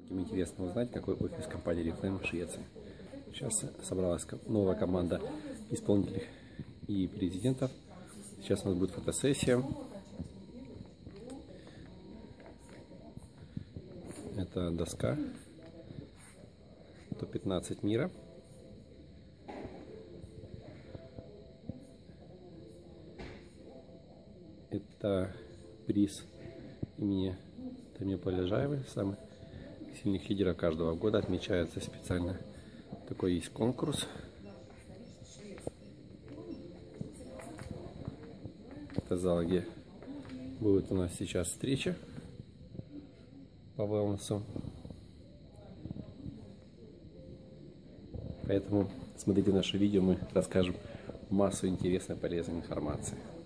Им интересно узнать, какой офис компании Oriflame в Швеции. Сейчас собралась новая команда исполнителей и президентов. Сейчас у нас будет фотосессия. Это доска 115 мира. Это приз имени Тамилы Полежаевой, самых сильных лидеров каждого года. Отмечается специально. Такой есть конкурс. Это зал, где будет у нас сейчас встреча по wellness. Поэтому смотрите наше видео, мы расскажем массу интересной полезной информации.